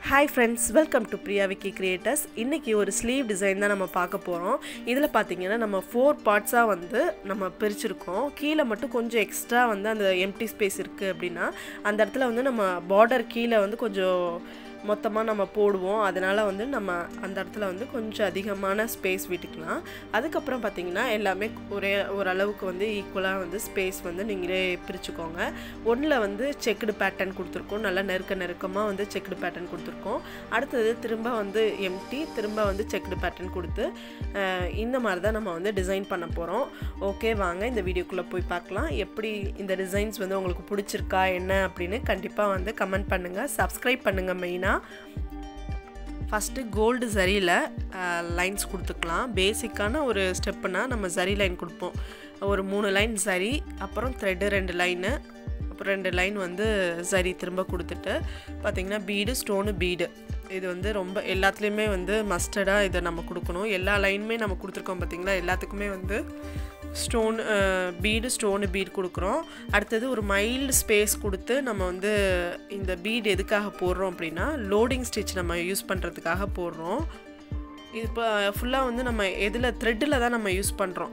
Hi friends, welcome to Priya Vicky Creators. இன்னைக்கு ஒரு sleeve design தான் நம்ம பார்க்க போறோம். இதுல பாத்தீங்கன்னா நம்ம 4 பார்ட்ஸா வந்து நம்ம பிரிச்சிருக்கோம். கீழ மட்டும் கொஞ்சம் எக்ஸ்ட்ரா வந்து அந்த எம்டி ஸ்பேஸ் இருக்கு அப்படினா அந்த இடத்துல வந்து நம்ம border கீழ வந்து கொஞ்சம் மொத்தமா நம்ம போடுவோம். அதனால வந்து நம்ம அந்த இடத்துல வந்து கொஞ்சம் அதிகமான ஸ்பேஸ் விட்டுக்கலாம். அதுக்கு அப்புறம் பாத்தீங்கன்னா எல்லாமே ஒரு அளவுக்கு வந்து ஈக்குவலா வந்து ஸ்பேஸ் வந்து நீங்களே பிரிச்சுக்கோங்க. ஒண்ணுல வந்து செக்டு பேட்டர்ன் கொடுத்திருக்கோம். நல்ல நெருக்கமா வந்து செக்டு பேட்டர்ன் கொடுத்திருக்கோம். அடுத்து திரும்ப வந்து எம்டி திரும்ப வந்து செக்டு பேட்டர்ன் கொடுத்து இந்த மாதிரி தான் நம்ம வந்து டிசைன் பண்ண போறோம். ஓகே வாங்க இந்த வீடியோக்குள்ள போய் பார்க்கலாம். எப்படி இந்த டிசைன்ஸ் வந்து உங்களுக்கு பிடிச்சிருக்கா என்ன அப்படினு கண்டிப்பா வந்து கமெண்ட் பண்ணுங்க. Subscribe பண்ணுங்க மெயினா. ஃபர்ஸ்ட் கோல்ட் ஜரியில லைன்ஸ் கொடுத்துக்கலாம். பேசிக்கான ஒரு ஸ்டெப்னா நம்ம ஜரி லைன் கொடுப்போம். ஒரு 3 லைன் ஜரி, அப்புறம் த்ரெட் 2 லைன், அப்புறம் 2 லைன் வந்து ஜரி திரும்ப கொடுத்துட்டு பாத்தீங்கன்னா பீடு ஸ்டோன் பீடு இது வந்து ரொம்ப எல்லாத்துலயுமே வந்து மஸ்டர்டா இத நம்ம கொடுக்கணும். எல்லா லைனுமே நம்ம கொடுத்திருக்கோம் பாத்தீங்களா, எல்லாத்துக்குமே வந்து ஸ்டோன் பீடு ஸ்டோன் பீட் கொடுக்குறோம். அடுத்தது ஒரு மைல்டு ஸ்பேஸ் கொடுத்து நம்ம வந்து இந்த பீட் எதுக்காக போடுறோம் அப்படின்னா லோடிங் ஸ்டிச் நம்ம யூஸ் பண்ணுறதுக்காக போடுறோம். இது இப்போ ஃபுல்லாக வந்து நம்ம எதில் த்ரெட்டில் தான் நம்ம யூஸ் பண்ணுறோம்.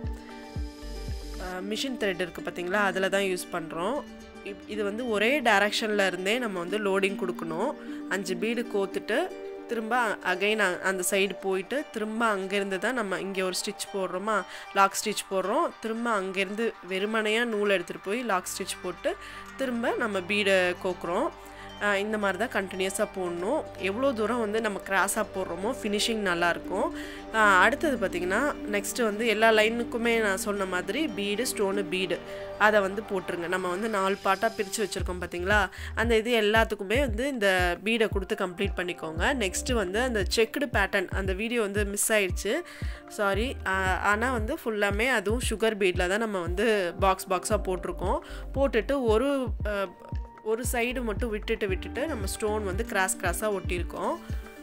மிஷின் த்ரெட் இருக்குது பார்த்தீங்களா, அதில் தான் யூஸ் பண்ணுறோம். இது வந்து ஒரே டைரக்ஷனில் இருந்தே நம்ம வந்து லோடிங் கொடுக்கணும். 5 பீடு கோத்துட்டு திரும்ப அகைன் அந்த சைடு போயிட்டு திரும்ப அங்கேருந்து தான் நம்ம இங்கே ஒரு ஸ்டிச் போடுறோமா, லாக் ஸ்டிச் போடுறோம். திரும்ப அங்கேருந்து வெறுமனையாக நூல் எடுத்துகிட்டு போய் லாக் ஸ்டிச் போட்டு திரும்ப நம்ம பீடை கோக்குறோம். இந்த மாதிரி தான் கண்டினியூஸாக போடணும். எவ்வளோ தூரம் வந்து நம்ம கிராஸாக போடுறோமோ ஃபினிஷிங் நல்லாயிருக்கும். அடுத்தது பார்த்திங்கன்னா நெக்ஸ்ட்டு வந்து எல்லா லைனுக்குமே நான் சொன்ன மாதிரி பீடு ஸ்டோனு பீடு அதை வந்து போட்டுருங்க. நம்ம வந்து 4 பார்ட்டாக பிரித்து வச்சுருக்கோம் பார்த்திங்களா, அந்த இது எல்லாத்துக்குமே வந்து இந்த பீடை கொடுத்து கம்ப்ளீட் பண்ணிக்கோங்க. நெக்ஸ்ட்டு வந்து அந்த செக்குடு பேட்டர்ன் அந்த வீடியோ வந்து மிஸ் ஆயிடுச்சு, சாரி. ஆனால் வந்து ஃபுல்லாமே அதுவும் சுகர் பீடில் தான் நம்ம வந்து பாக்ஸாக போட்டிருக்கோம். போட்டுட்டு ஒரு சைடு மட்டும் விட்டுட்டு நம்ம ஸ்டோன் வந்து கிராஸாக ஒட்டியிருக்கோம்.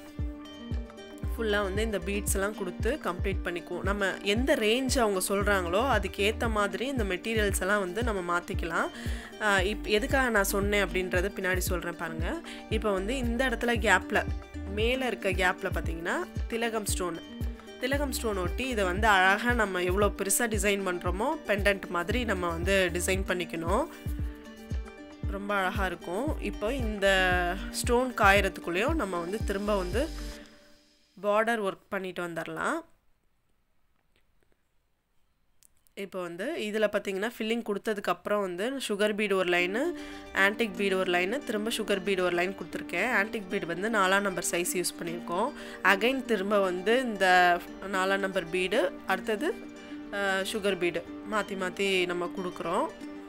ஃபுல்லாக வந்து இந்த பீட்ஸ் எல்லாம் கொடுத்து கம்ப்ளீட் பண்ணிக்குவோம். நம்ம எந்த ரேஞ்ச் அவங்க சொல்கிறாங்களோ அதுக்கேற்ற மாதிரி இந்த மெட்டீரியல்ஸ் எல்லாம் வந்து நம்ம மாற்றிக்கலாம். எதுக்காக நான் சொன்னேன் அப்படின்றத பின்னாடி சொல்கிறேன் பாருங்கள். இப்போ வந்து இந்த இடத்துல கேப்பில் மேலே இருக்க கேப்பில் பார்த்தீங்கன்னா திலகம் ஸ்டோன் ஒட்டி இதை வந்து அழகாக நம்ம எவ்வளோ பெருசாக டிசைன் பண்ணுறோமோ பெண்டன்ட் மாதிரி நம்ம வந்து டிசைன் பண்ணிக்கணும். ரொம்ப அழகாக இருக்கும். இப்போ இந்த ஸ்டோன் காயறதுக்குள்ளேயும் நம்ம வந்து திரும்ப வந்து பார்டர் ஒர்க் பண்ணிட்டு வந்துடலாம். இப்போ வந்து இதில் பார்த்தீங்கன்னா ஃபில்லிங் கொடுத்ததுக்கப்புறம் வந்து சுகர் பீடு ஒரு லைனு, ஆன்டிக் பீடு ஒரு லைனு, திரும்ப சுகர் பீடு ஒரு லைன் கொடுத்துருக்கேன். ஆன்டிக் பீடு வந்து 4ஆம் நம்பர் சைஸ் யூஸ் பண்ணியிருக்கோம். அகைன் திரும்ப வந்து இந்த 4ஆம் நம்பர் பீடு, அடுத்தது சுகர் பீடு மாற்றி நம்ம கொடுக்குறோம்.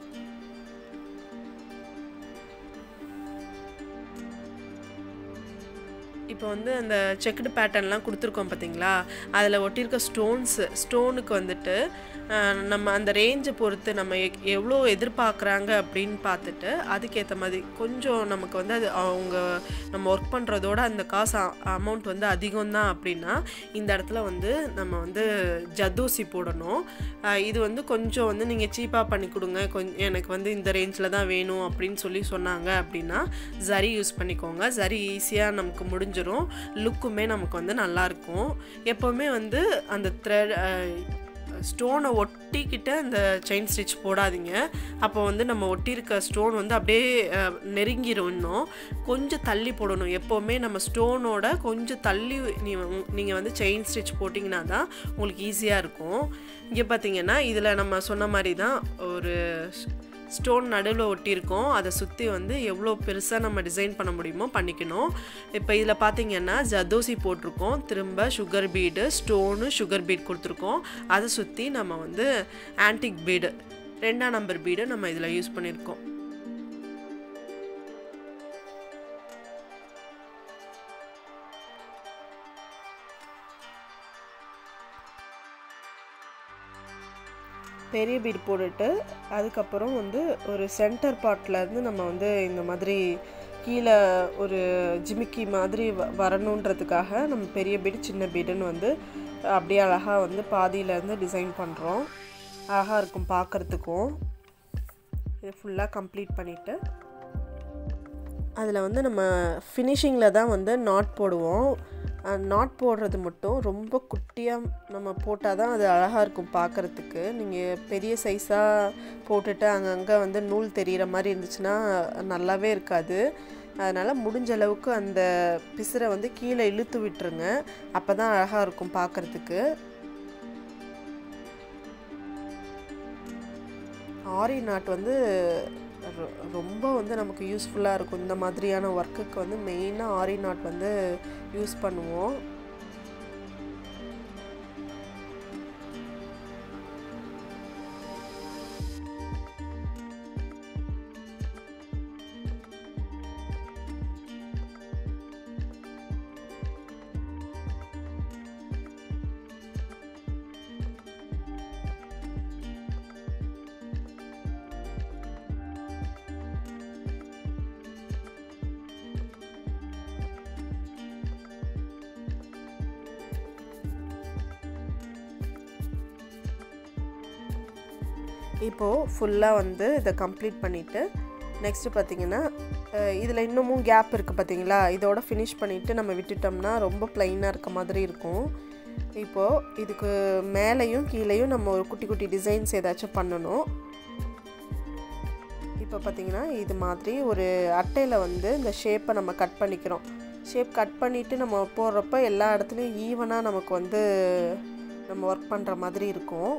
இப்போ வந்து அந்த செக்குடு பேட்டர்ன்லாம் கொடுத்துருக்கோம் பார்த்தீங்களா, அதில் ஒட்டியிருக்க ஸ்டோனுக்கு வந்துட்டு நம்ம அந்த ரேஞ்சை பொறுத்து நம்ம எவ்வளோ எதிர்பார்க்குறாங்க அப்படின்னு பார்த்துட்டு அதுக்கேற்ற மாதிரி கொஞ்சம் நமக்கு வந்து அது நம்ம ஒர்க் பண்ணுறதோட அந்த காசு அமௌண்ட் வந்து அதிகம்தான் அப்படின்னா இந்த இடத்துல வந்து நம்ம வந்து ஜத்தூசி போடணும். இது வந்து கொஞ்சம் வந்து நீங்கள் சீப்பாக பண்ணி கொடுங்க, எனக்கு வந்து இந்த ரேஞ்சில் தான் வேணும் அப்படின்னு சொன்னாங்க அப்படின்னா ஜரி யூஸ் பண்ணிக்கோங்க. ஜரி ஈஸியாக நமக்கு முடிஞ்சிடும், லுக்குமே நமக்கு வந்து நல்லாயிருக்கும். எப்போவுமே வந்து அந்த ஸ்டோனை ஒட்டிக்கிட்ட அந்த செயின் ஸ்டிச் போடாதீங்க. அப்போ வந்து நம்ம ஒட்டியிருக்க ஸ்டோன் வந்து அப்படியே நெருங்கிடும். இன்னும் கொஞ்சம் தள்ளி போடணும். எப்போவுமே நம்ம ஸ்டோனோட கொஞ்சம் தள்ளி நீங்கள் வந்து செயின் ஸ்டிச் போட்டிங்கன்னா தான் உங்களுக்கு ஈஸியாக இருக்கும். இங்கே பார்த்தீங்கன்னா இதில் நம்ம சொன்ன மாதிரி தான் ஒரு ஸ்டோன் நடுவில் ஒட்டியிருக்கோம். அதை சுற்றி வந்து எவ்வளோ பெருசாக நம்ம டிசைன் பண்ண முடியுமோ பண்ணிக்கணும். இப்போ இதில் பார்த்தீங்கன்னா ஜதோசி போட்டிருக்கோம், திரும்ப sugar bead stone sugar bead கொடுத்துருக்கோம். அதை சுற்றி நம்ம வந்து ஆன்டிக் பீடு 2ஆம் நம்பர் பீடு நம்ம இதில் யூஸ் பண்ணியிருக்கோம். பெரிய பீட் போட்டுட்டு அதுக்கப்புறம் வந்து ஒரு சென்டர் பார்ட்லேருந்து நம்ம வந்து இந்த மாதிரி கீழே ஒரு ஜிமிக்கி மாதிரி வரணுன்றதுக்காக நம்ம பெரிய பீடு சின்ன பீடுன்னு வந்து அப்படியே அழகாக வந்து பாதியிலேருந்து டிசைன் பண்ணுறோம். அழகாக இருக்கும் பார்க்குறதுக்கும். இது ஃபுல்லாக கம்ப்ளீட் பண்ணிவிட்டு அதில் வந்து நம்ம ஃபினிஷிங்கில் தான் வந்து நாட் போடுவோம். நாட் போடுறது மட்டும் ரொம்ப குட்டியாக நம்ம போட்டால் தான் அது அழகாக இருக்கும் பார்க்குறதுக்கு. நீங்கள் பெரிய சைஸாக போட்டுட்டு அங்கங்கே வந்து நூல் தெரிகிற மாதிரி இருந்துச்சுன்னா நல்லாவே இருக்காது. அதனால் முடிஞ்ச அளவுக்கு அந்த பிசுரை வந்து கீழே இழுத்து விட்டுருங்க. அப்போ தான் அழகாக இருக்கும் பார்க்குறதுக்கு. ஆரி நாட் வந்து ரொம்ப வந்து நமக்கு யூஸ்ஃபுல்லாக இருக்கும். இந்த மாதிரியான ஒர்க்குக்கு வந்து மெயினாக ஆரி நாட் வந்து யூஸ் பண்ணுவோம். இப்போது ஃபுல்லாக வந்து இதை கம்ப்ளீட் பண்ணிவிட்டு நெக்ஸ்ட்டு பார்த்திங்கன்னா இதில் இன்னமும் கேப் இருக்குது பார்த்திங்களா, இதோட ஃபினிஷ் பண்ணிவிட்டு நம்ம விட்டுட்டோம்னா ரொம்ப ப்ளைனாக இருக்க மாதிரி இருக்கும். இப்போது இதுக்கு மேலேயும் கீழேயும் நம்ம ஒரு குட்டி குட்டி டிசைன்ஸ் ஏதாச்சும் பண்ணணும். இப்போ பார்த்திங்கன்னா இது மாதிரி ஒரு அட்டையில் வந்து இந்த ஷேப்பை நம்ம கட் பண்ணிக்கிறோம். ஷேப் கட் பண்ணிவிட்டு நம்ம போடுறப்ப எல்லா இடத்துலையும் ஈவனாக நமக்கு வந்து நம்ம ஒர்க் பண்ணுற மாதிரி இருக்கும்.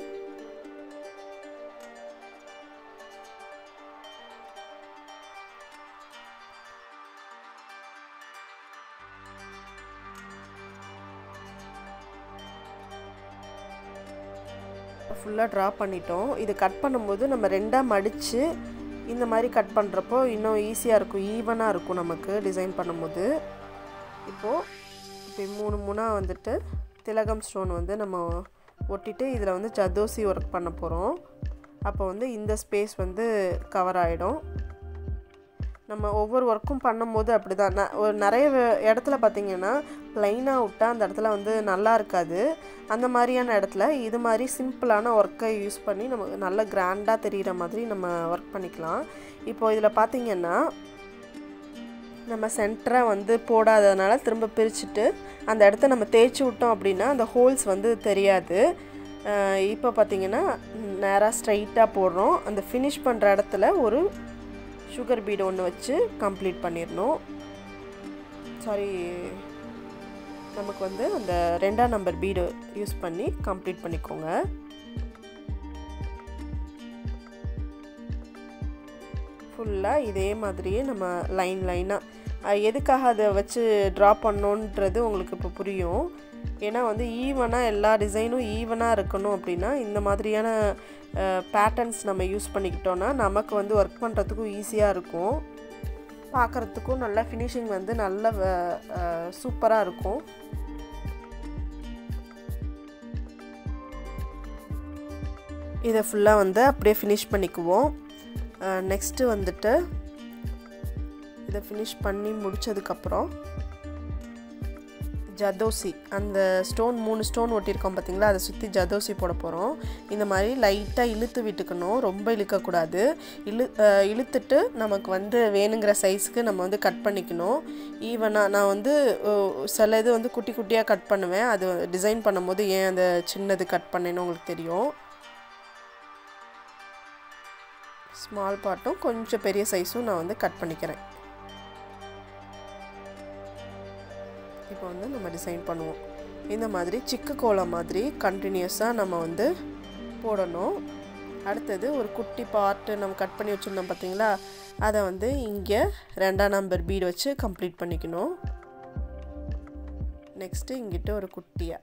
ஃபுல்லாக ட்ரா பண்ணிட்டோம். இது கட் பண்ணும்போது நம்ம ரெண்டாக மடித்து இந்த மாதிரி கட் பண்ணுறப்போ இன்னும் ஈஸியாக இருக்கும், ஈவனாக இருக்கும் நமக்கு டிசைன் பண்ணும்போது. இப்போது இப்போ 3 வந்துட்டு திலகம் ஸ்டோன் வந்து நம்ம ஒட்டிட்டு இதில் வந்து ஜர்தோசி ஒர்க் பண்ண போகிறோம். அப்போ வந்து இந்த ஸ்பேஸ் வந்து கவர் ஆகிடும். நம்ம ஒவ்வொரு ஒர்க்கும் பண்ணும்போது அப்படி தான் ஒரு நிறைய இடத்துல பார்த்திங்கன்னா ப்ளைனாக விட்டால் அந்த இடத்துல வந்து நல்லா இருக்காது. அந்த மாதிரியான இடத்துல இது மாதிரி சிம்பிளான ஒர்க்கை யூஸ் பண்ணி நமக்கு நல்ல கிராண்டாக தெரிகிற மாதிரி நம்ம ஒர்க் பண்ணிக்கலாம். இப்போது இதில் பார்த்திங்கன்னா நம்ம சென்டராக வந்து போடாததுனால திரும்ப பிரிச்சுட்டு அந்த இடத்த நம்ம தேய்ச்சி விட்டோம் அப்படின்னா அந்த ஹோல்ஸ் வந்து தெரியாது. இப்போ பார்த்திங்கன்னா நேராக ஸ்ட்ரைட்டாக போடுறோம். அந்த ஃபினிஷ் பண்ணுற இடத்துல ஒரு சுகர் பீடு ஒன்று வச்சு கம்ப்ளீட் பண்ணிடணும். சாரி, நமக்கு வந்து அந்த 2ஆம் நம்பர் பீடு யூஸ் பண்ணி கம்ப்ளீட் பண்ணிக்கோங்க. ஃபுல்லாக இதே மாதிரியே நம்ம லைனாக எதுக்காக அதை வச்சு ட்ரா பண்ணோன்றது உங்களுக்கு இப்போ புரியும். ஏன்னா வந்து ஈவனாக எல்லா டிசைனும் ஈவனாக இருக்கணும் அப்படின்னா இந்த மாதிரியான பேட்டர்ன்ஸ் நம்ம யூஸ் பண்ணிக்கிட்டோன்னா நமக்கு வந்து ஒர்க் பண்ணுறதுக்கும் ஈஸியாக இருக்கும், பார்க்குறதுக்கும் நல்ல ஃபினிஷிங் வந்து நல்ல சூப்பராக இருக்கும். இதை ஃபுல்லாக வந்து அப்படியே ஃபினிஷ் பண்ணிக்குவோம். நெக்ஸ்ட்டு வந்துட்டு இதை ஃபினிஷ் பண்ணி முடித்ததுக்கப்புறம் ஜர்தோசி அந்த ஸ்டோன் 3 ஸ்டோன் ஒட்டியிருக்கோம் பார்த்திங்களா, அதை சுற்றி ஜர்தோசி போட போகிறோம். இந்த மாதிரி லைட்டாக இழுத்து விட்டுக்கணும், ரொம்ப இழுக்கக்கூடாது. இழுத்துட்டு நமக்கு வந்து வேணுங்கிற சைஸுக்கு நம்ம வந்து கட் பண்ணிக்கணும் ஈவனாக. நான் வந்து சில இது வந்து குட்டி குட்டியாக கட் பண்ணுவேன், அது டிசைன் பண்ணும்போது ஏன் அந்த சின்னது கட் பண்ணேன்னு உங்களுக்கு தெரியும். ஸ்மால் பார்ட்டும் கொஞ்சம் பெரிய சைஸும் நான் வந்து கட் பண்ணிக்கிறேன். இப்போ வந்து நம்ம டிசைன் பண்ணுவோம். இந்த மாதிரி சிக்கு கோலம் மாதிரி கண்டினியூஸாக நம்ம வந்து போடணும். அடுத்தது ஒரு குட்டி பார்ட்டு நம்ம கட் பண்ணி வச்சுருந்தோம் பார்த்திங்களா, அதை வந்து இங்கே 2ஆம் நம்பர் பீடு வச்சு கம்ப்ளீட் பண்ணிக்கணும். நெக்ஸ்ட்டு இங்கிட்ட ஒரு குட்டியாக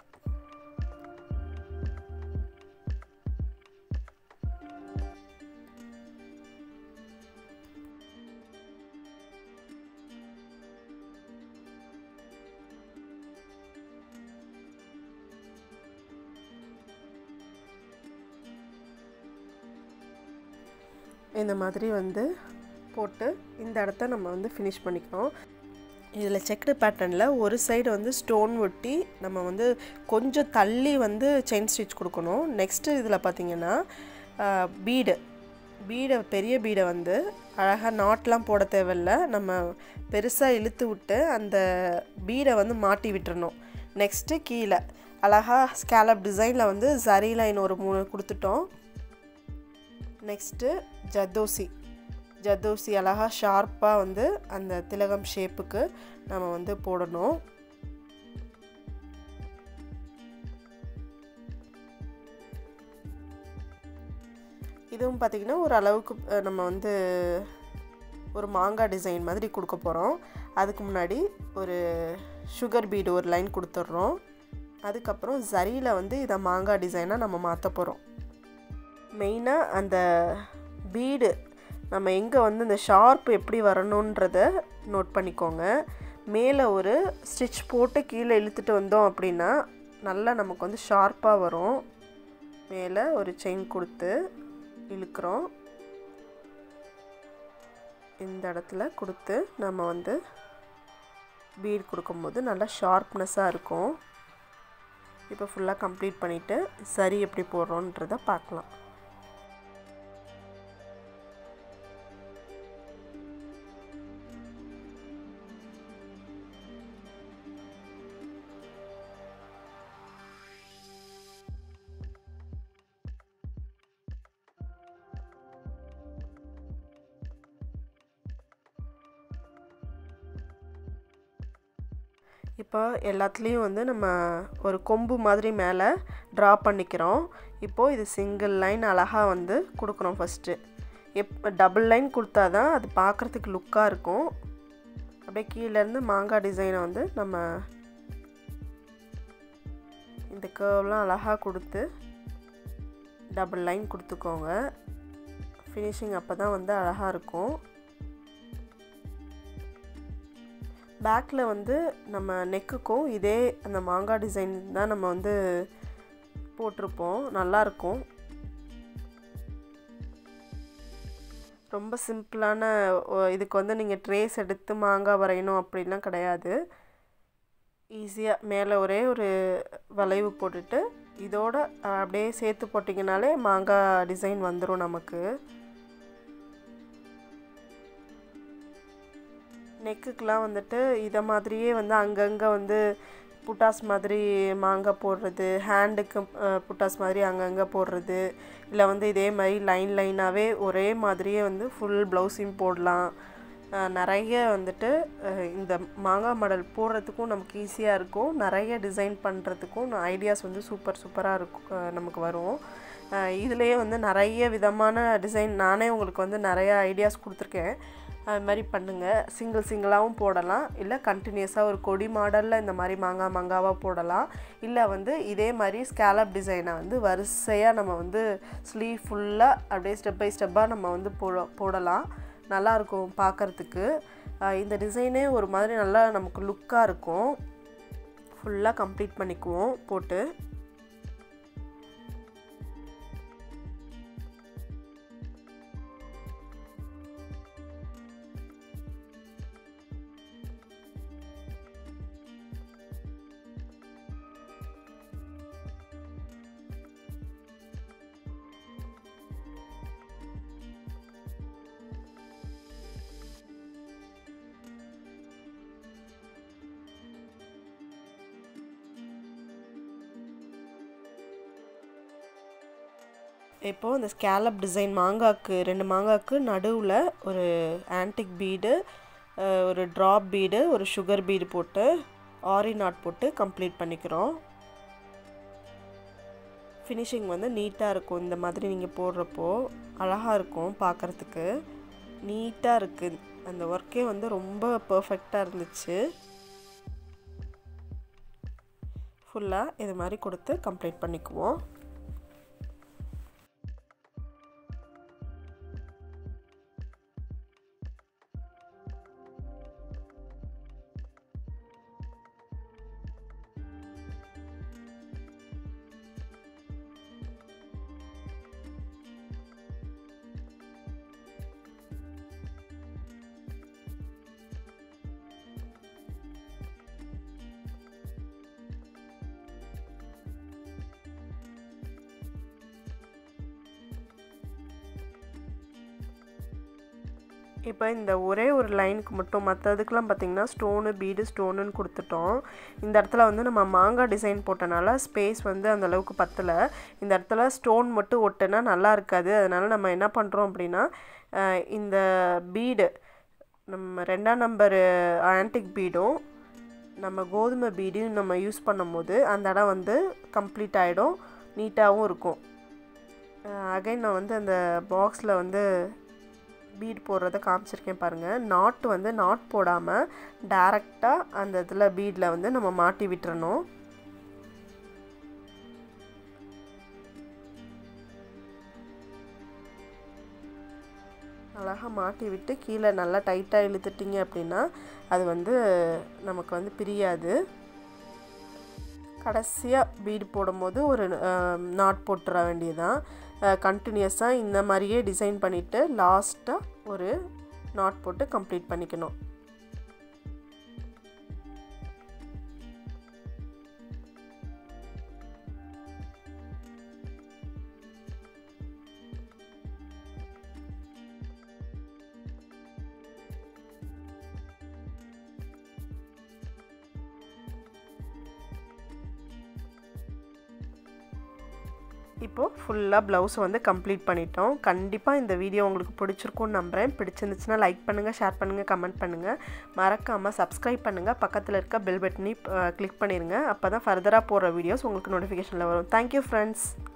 இந்த மாதிரி வந்து போட்டு இந்த இடத்த நம்ம வந்து ஃபினிஷ் பண்ணிக்கணும். இதில் செக்குடு பேட்டர்னில் ஒரு சைடு வந்து ஸ்டோன் ஒட்டி நம்ம வந்து கொஞ்சம் தள்ளி வந்து செயின் ஸ்டிச் கொடுக்கணும். நெக்ஸ்ட்டு இதில் பார்த்திங்கன்னா பீடை பெரிய பீடை வந்து அழகாக நாட்லாம் போட தேவையில்ல, நம்ம பெருசாக இழுத்து விட்டு அந்த பீடை வந்து மாட்டி விட்டுறணும். நெக்ஸ்ட்டு கீழே அழகாக ஸ்கேலப் டிசைனில் வந்து ஜரி லைன் ஒரு 3 கொடுத்துட்டோம். நெக்ஸ்ட்டு ஜர்தோசி அழகாக ஷார்ப்பாக வந்து அந்த திலகம் ஷேப்புக்கு நம்ம வந்து போடணும். இதுவும் பார்த்திங்கன்னா ஒரு அளவுக்கு நம்ம வந்து ஒரு மாங்காய் டிசைன் மாதிரி கொடுக்க போகிறோம். அதுக்கு முன்னாடி ஒரு சுகர் பீடு ஒரு லைன் கொடுத்துட்றோம். அதுக்கப்புறம் ஜரியில் வந்து இதை மாங்காய் டிசைனாக நம்ம மாற்ற போகிறோம். மெயினாக அந்த பீடு நம்ம எங்கே வந்து இந்த ஷார்ப் எப்படி வரணுன்றதை நோட் பண்ணிக்கோங்க. மேலே ஒரு ஸ்டிச் போட்டு கீழே இழுத்துட்டு வந்தோம் அப்படின்னா நல்லா நமக்கு வந்து ஷார்ப்பாக வரும். மேலே ஒரு செயின் கொடுத்து இழுக்கிறோம். இந்த இடத்துல கொடுத்து நம்ம வந்து பீட் கொடுக்கும்போது நல்லா ஷார்ப்னஸாக இருக்கும். இப்போ ஃபுல்லாக கம்ப்ளீட் பண்ணிவிட்டு சரி எப்படி போடுறோன்றதை பார்க்கலாம். இப்போ எல்லாத்துலேயும் வந்து நம்ம ஒரு கொம்பு மாதிரி மேலே ட்ரா பண்ணிக்கிறோம். இப்போது இது சிங்கிள் லைன் அழகாக வந்து கொடுக்குறோம். ஃபஸ்ட்டு டபுள் லைன் கொடுத்தா தான் அது பார்க்குறதுக்கு லுக்காக இருக்கும். அப்படியே கீழேருந்து மாங்காய் டிசைனை வந்து நம்ம இந்த கர்வ்லாம் அழகாக கொடுத்து டபுள் லைன் கொடுத்துக்கோங்க. ஃபினிஷிங் அப்போ தான் வந்து அழகாக இருக்கும். பேக்கில் வந்து நம்ம நெக்குக்கும் இதே அந்த மாங்காய் டிசைன் தான் நம்ம வந்து போட்டிருப்போம். நல்லாயிருக்கும். ரொம்ப சிம்பிளான இதுக்கு வந்து நீங்கள் ட்ரேஸ் எடுத்து மாங்காய் வரையணும் அப்படின்லாம் கிடையாது. ஈஸியாக மேலே ஒரே ஒரு வளைவு போட்டுட்டு இதோட அப்படியே சேர்த்து போட்டிங்கனாலே மாங்காய் டிசைன் வந்துடும் நமக்கு. நெக்குக்கெலாம் வந்துட்டு இதை மாதிரியே வந்து அங்கங்கே வந்து புட்டாஸ் மாதிரி மாங்காய் போடுறது, ஹேண்டுக்கு புட்டாஸ் மாதிரி அங்கங்கே போடுறது, இல்லை வந்து இதே மாதிரி லைனாகவே ஒரே மாதிரியே வந்து ஃபுல் ப்ளவுஸையும் போடலாம். நிறைய வந்துட்டு இந்த மாங்காய் மாடல் போடுறதுக்கும் நமக்கு ஈஸியாக இருக்கும். நிறைய டிசைன் பண்ணுறதுக்கும் ஐடியாஸ் வந்து சூப்பராக இருக்கும், நமக்கு வரும். இதுலேயே வந்து நிறைய விதமான டிசைன் நானே உங்களுக்கு வந்து நிறைய ஐடியாஸ் கொடுத்துருக்கேன். அது மாதிரி பண்ணுங்கள். சிங்கிளாகவும் போடலாம், இல்லை கண்டினியூஸாக ஒரு கொடி மாடலில் இந்த மாதிரி மாங்காவாக போடலாம். இல்லை வந்து இதே மாதிரி ஸ்கேலப் டிசைனை வந்து வரிசையாக நம்ம வந்து ஸ்லீவ் ஃபுல்லாக அப்படியே ஸ்டெப் பை ஸ்டெப்பாக நம்ம வந்து போடலாம். நல்லாயிருக்கும் பார்க்குறதுக்கு. இந்த டிசைனே ஒரு மாதிரி நல்லா நமக்கு லுக்காக இருக்கும். ஃபுல்லாக கம்ப்ளீட் பண்ணிக்குவோம் போட்டு. இப்போது இந்த ஸ்கேலப் டிசைன் மாங்காய்க்கு 2 மாங்காய்க்கு நடுவில் ஒரு ஆன்டிக் பீடு, ஒரு ட்ராப் பீடு, ஒரு சுகர் பீடு போட்டு ஆரி நாட் போட்டு கம்ப்ளீட் பண்ணிக்கிறோம். ஃபினிஷிங் வந்து நீட்டாக இருக்கும். இந்த மாதிரி நீங்கள் போடுறப்போ அழகாக இருக்கும் பார்க்குறதுக்கு. நீட்டாக இருக்குது. அந்த ஒர்க்கே வந்து ரொம்ப பர்ஃபெக்டாக இருந்துச்சு. ஃபுல்லாக இது மாதிரி கொடுத்து கம்ப்ளீட் பண்ணிக்குவோம். இப்போ இந்த ஒரே ஒரு லைனுக்கு மட்டும், மற்றதுக்கெலாம் பார்த்திங்கன்னா ஸ்டோனு பீடு ஸ்டோனுன்னு கொடுத்துட்டோம். இந்த இடத்துல வந்து நம்ம மாங்காய் டிசைன் போட்டனால ஸ்பேஸ் வந்து அந்தளவுக்கு பத்தலை. இந்த இடத்துல ஸ்டோன் மட்டும் ஒட்டுனா நல்லா இருக்காது. அதனால் நம்ம என்ன பண்ணுறோம் அப்படின்னா, இந்த பீடு நம்ம 2ஆம் நம்பர் ஆன்டிக் பீடும் நம்ம கோதுமை பீடையும் நம்ம யூஸ் பண்ணும்போது அந்த இடம் வந்து கம்ப்ளீட் ஆகிடும், நீட்டாகவும் இருக்கும். அகைன் நான் வந்து அந்த பாக்ஸில் வந்து பீட் போடுறத காமிச்சிருக்கேன் பாருங்கள். நாட் வந்து நாட் போடாமல் டைரெக்டாக அந்த இதில் பீடில் வந்து நம்ம மாட்டி விட்டுறணும். அழகாக மாட்டி விட்டு கீழே நல்லா டைட்டாக இழுத்துட்டிங்க அப்படின்னா அது வந்து நமக்கு வந்து பிரியாது. கடைசியாக பீடு போடும்போது ஒரு நாட் போட்டுற வேண்டியதான். கண்டினியூஸாக இந்த மாதிரியே டிசைன் பண்ணிவிட்டு லாஸ்ட்டாக ஒரு நாட் போட்டு கம்ப்ளீட் பண்ணிக்கணும். இப்போது ஃபுல்லாக ப்ளவுஸ் வந்து கம்ப்ளீட் பண்ணிட்டோம். கண்டிப்பாக இந்த வீடியோ உங்களுக்கு பிடிச்சிருக்கும்னு நம்புகிறேன். பிடிச்சிருந்துச்சுன்னா லைக் பண்ணுங்கள், ஷேர் பண்ணுங்கள், கமெண்ட் பண்ணுங்கள். மறக்காமல் சப்ஸ்கிரைப் பண்ணுங்கள். பக்கத்தில் இருக்க பெல் பட்டனை கிளிக் பண்ணிடுங்க. அப்போ தான் ஃபர்தராக போடுற வீடியோஸ் உங்களுக்கு நோட்டிஃபிகேஷனில் வரும். Thank you friends.